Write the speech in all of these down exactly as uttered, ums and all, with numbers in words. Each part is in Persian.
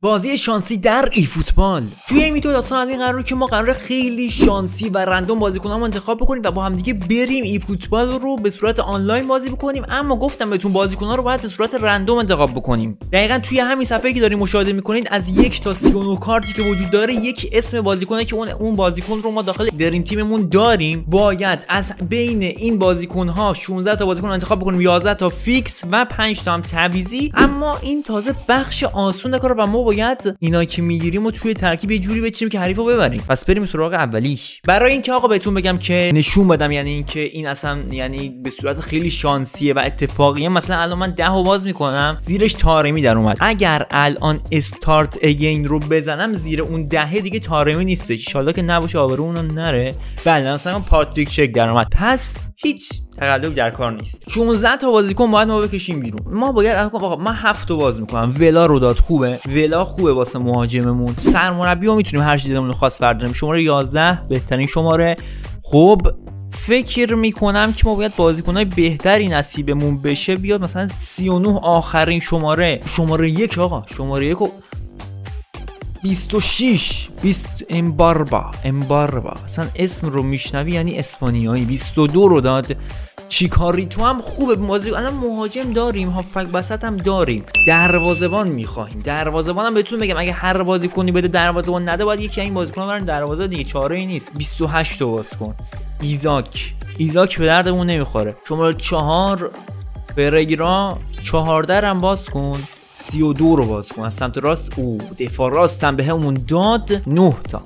بازی شانسی در ای فوتبال. توی این ویدیو داستان از این قراره که ما قراره خیلی شانسی و رندوم بازیکنامو انتخاب بکنیم و با هم دیگه بریم ای فوتبال رو به صورت آنلاین بازی بکنیم، اما گفتم بهتون بازیکن‌ها رو باید به صورت رندوم انتخاب بکنیم. دقیقاً توی همین صفحه‌ای که دارین مشاهده می‌کنید از یک تا سی و نه کارتی که وجود داره یک اسم بازیکنه که اون اون بازیکن رو ما داخل دریم تیممون داریم. باید از بین این بازیکن‌ها شانزده تا بازیکن انتخاب بکنیم، یازده تا فیکس و پنج تا هم تعویضی. اما این تازه بخش آسون کاره و ما باید اینا که میگیریم و توی ترکیب یه جوری بچینیم که حریفو ببریم. پس بریم سراغ اولیش. برای اینکه آقا بهتون بگم که نشون بدم یعنی اینکه این اصلا یعنی به صورت خیلی شانسیه و اتفاقیه، مثلا الان من ده رو باز میکنم زیرش تارمی در اومد. اگر الان استارت اگین رو بزنم زیر اون دهه دیگه تارمی نیستش، ان شاءالله که نباشه آبرو اون نره. بله مثلا پاتریک شک در اومد، پس هیچ تقلب در کار نیست. شانزده تا بازیکن باید ما بکشیم بیرون. ما باید آقا من هفت تا باز میکنم. ولا رو داد خوبه، ولا خوبه واسه مهاجممون. سرمربی رو میتونیم هر چی دلمون خواست برداریم. شماره یازده بهترین شماره. خب فکر میکنم که ما باید بازیکنای بهتری نصیبمون بشه بیاد، مثلا سی و نه آخرین شماره. شماره یک آقا، شماره یک و بیست و شش بیست امباربا امباربا اصلا اسم رو میشنوی یعنی اسپانیایی. بیست و دو رو داد. چیکاری تو هم خوبه. بازی الان مهاجم داریم، هافک وسط هم داریم، دروازه‌بان می‌خوایم. دروازه‌بان هم بهتون بگم اگه هر بازیکنی بده دروازه‌بان نده باید یکی این بازیکن‌ها برن دروازه دیگه، چاره‌ای نیست. بیست و هشت تا باز کن. ایزاک ایزاک به دردمون نمیخوره. شماره چهار فرگرا چهارده هم باز کن. سی و دو رو باز کن. از سمت راست او دفاع راستم به همون داد نه تا.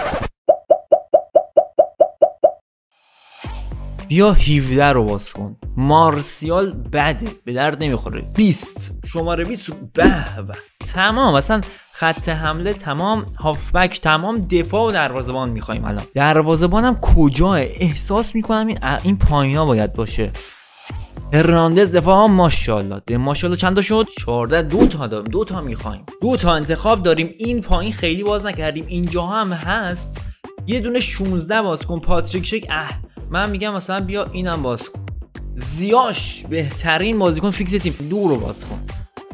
بیا هفده رو باز کن. مارسیال بده به درد نمیخوره. بیست شماره بیست به به تمام. اصلا خط حمله تمام، هافبک تمام، دفاع و دروازه‌بان میخوایم. الان دروازه‌بانم کجاه؟ احساس میکنم این این پایینا باید باشه. هرناندز دفاع ها ماشاءالله ده ماشاءالله چند تا شد؟ چهارده. دو تا داریم، دو تا میخوایم، دو تا انتخاب داریم. این پایین خیلی باز نکردیم، اینجا هم هست یه دونه شانزده باز کن. پاتریک شک اه من میگم مثلا بیا اینم باز کن. زیاش بهترین بازیکن فیکس تیم، دو رو باز کن.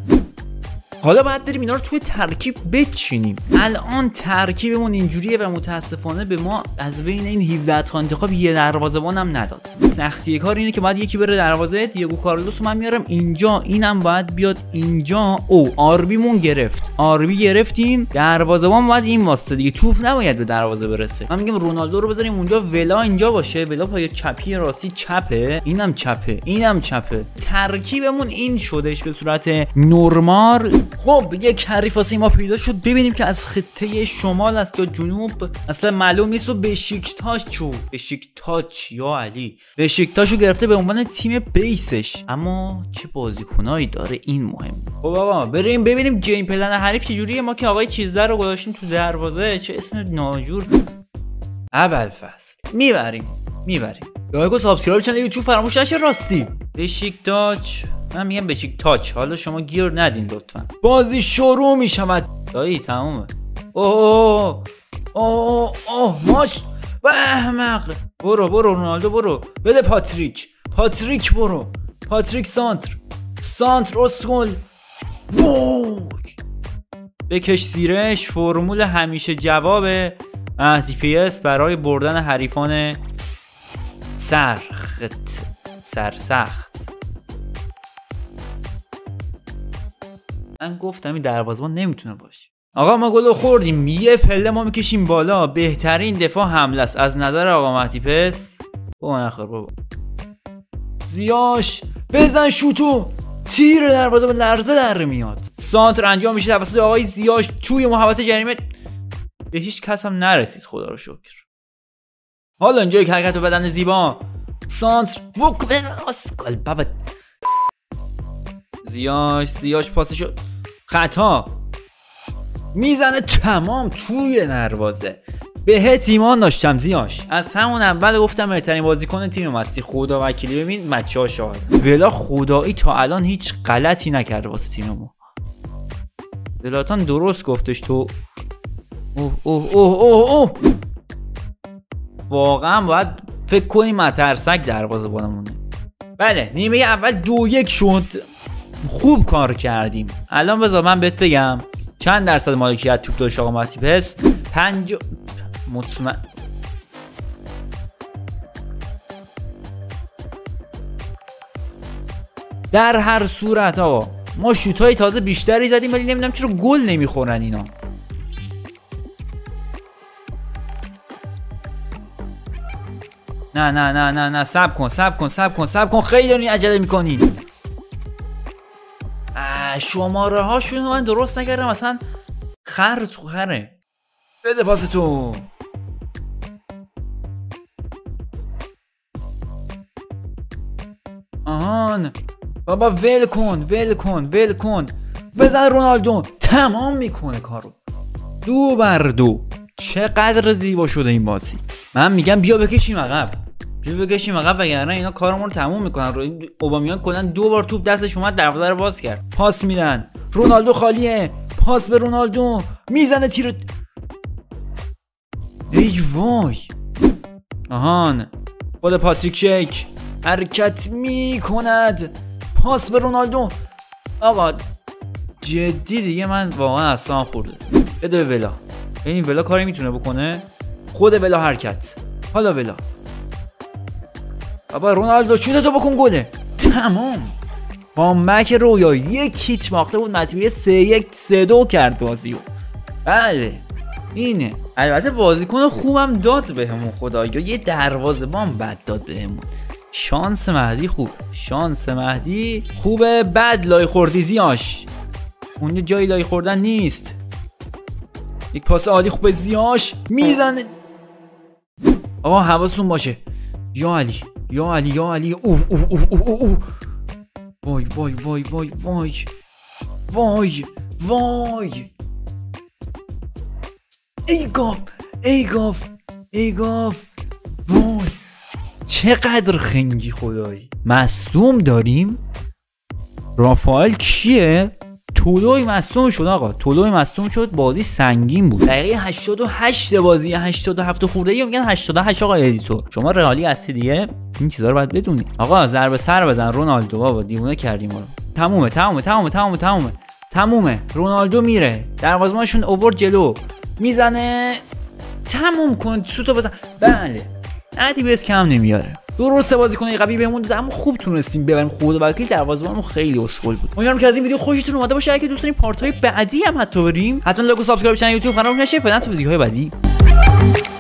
حالا باید بریم اینا رو توی ترکیب بچینیم. الان ترکیبمون اینجوریه و متاسفانه به ما از بین این هفده تا انتخاب یه دروازه‌بان هم نداد. سختی کار اینه که باید یکی بره دروازه. دیگو کارلوس رو من میارم اینجا، اینم باید بیاد اینجا. او آربیمون گرفت، آربی گرفتیم. دروازه‌بان باید این واسطه دیگه، توپ نباید به دروازه برسه. من میگم رونالدو رو بذاریم اونجا، ولا اینجا باشه. ولا پای چپی راستی چپه، اینم چپه، اینم چپه. ترکیبمون این شدش به صورت نرمال. خب یک حریف واسه ما پیدا شد. ببینیم که از خطه شمال است یا جنوب، اصلا معلوم نیست. و بشیکتاش چو بشیکتاش یا علی بشیکتاشو گرفته به عنوان تیم بیسش. اما چه بازیکنایی داره این مهم. خب آقا بریم ببینیم گیم پلن حریف چجوریه. ما که آقای چیزده رو گذاشتیم تو دروازه، چه اسم ناجور. ابوالفضل میبریم میبریم. لایک و سابسکرایب کانال یوتیوب فراموش نشه. راستی بشیکتاش، من میگم بشیکتاش، حالا شما گیر ندین لطفا. بازی شروع میشود دایی، تمومه. اوه اوه اوه ماش و احمق. برو برو رونالدو برو، بده پاتریک پاتریک برو. پاتریک سانتر سانتر اسکول بوک بکش زیرش. فرمول همیشه جوابه دی پی اس برای بردن حریفان سرخت سرسخت. من گفتم این دروازه‌بان نمیتونه باشه. آقا ما گلو خوردیم، یه پله ما میکشیم بالا. بهترین دفاع حمله است از نظر آقا مهدی پس. بابا نخور بابا. زیاش بزن شوتو، تیر دروازه به لرزه در میاد. سانتر انجام میشه توسط آقای زیاش توی محوطه جریمه. به هیچ کس هم نرسید خدا رو شکر. حالا اینجا یک حرکت بدن زیبا. سانتر بوک اسکال بابا. زیاش زیاش پاسشو خطا میزنه تمام توی دروازه. بهت ایمان داشتم زیاش، از همون اول گفتم بهترین بازیکن تیم هستی. خدا وکیلی ببین بچه‌ها شاهد. ولا خدایی تا الان هیچ غلطی نکرده واسه تیم ما. زلاتان درست گفتش تو. اوه اوه اوه اوه اوه واقعا باید فکر کنیم مترسک دروازه‌بانمونه. بله نیمه اول دو یک شد. خوب کار کردیم. الان بذار من بهت بگم چند درصد مالکیت توپ داشت آقا مهدی پس؟ پنج مطمئن. در هر صورت آقا ما شوتای تازه بیشتری زدیم ولی نمیدونم چرا گل نمیخورن اینا. نه نه نه نه نه صبر کن صبر کن صبر کن صبر کن خیلی دارین عجله میکنین. شماره هاشون من درست نکردم اصلا خر تو خره. بده پاس تو. آهان بابا ول کن ول کن ول کن. بزن رونالدو. تمام میکنه کارو. دو بر دو. چقدر زیبا شده این بازی. من میگم بیا بکشیم عقب. بیا بکشیم عقب وگرنه اینا کارمون رو تموم میکنن. اوبامیان کلا دو بار توپ دستش اومد دروازه رو باز کرد. پاس میدن. رونالدو خالیه. پاس به رونالدو. میزنه تیر. ای وای. آهان خود پاتریک شیک حرکت میکند. پاس به رونالدو. آقا جدی دیگه من واقعا اصلا خورده. بده به ولا. این ولا کاری میتونه بکنه. خود ولا حرکت. حالا ولا. بابا رونالدو شوتتو بکن گله. تمام. با مک رویا یک هیچ باخته بود نتیجه سه یک سه دو کرد بازیو. بله اینه. البته بازیکن خوبم داد بهمون خدایا. یه دروازه‌بان بد داد بهمون. شانس مهدی خوب. شانس مهدی خوبه. بد لای خوردی زیاش. اون جای لای خوردن نیست. یک پاس عالی خوبه زیاش. میزنه. آقا حواستون باشه. یا علی یا علی یا علی. اوه اوه اوه اوه اوه. وای وای وای وای وای وای وای. ای گاف ای گاف ای گاف. وای چقدر خنگی خدایی. مصدوم داریم. رافائل کیه؟ تولوی مصدوم شد آقا. تولوی مصدوم شد. بازی سنگین بود. دقیقه هشتاد و هشت بازی. هشتاد و هفت خورده ای میگن هشتاد و هشت. آقا ادیتور شما رئالی هستی دیگه این چیزا رو باید بدونی. آقا ضربه سر بزن رونالدو. بابا دیوونه کردیم ما رو. تمومه تمومه تمومه تمومه تمومه تمومه. رونالدو میره. دروازه‌بانشون اوورد جلو. میزنه. تموم کن. سوتو بزن. بله عادی بیس کم نمیاره. درسته بازیکن قوی بهمون داد اما خوب تونستیم ببریم. خود وکیل دروازه‌بانمون خیلی اسکول بود. امیدوارم که از این ویدیو خوشتون اومده باشه. اگه دوست دارین پارت های بعدی هم حتی بریم حتما لایک و سابسکرایب چنل یوتیوب کانال نشه. فعلا تو ویدیوهای بعدی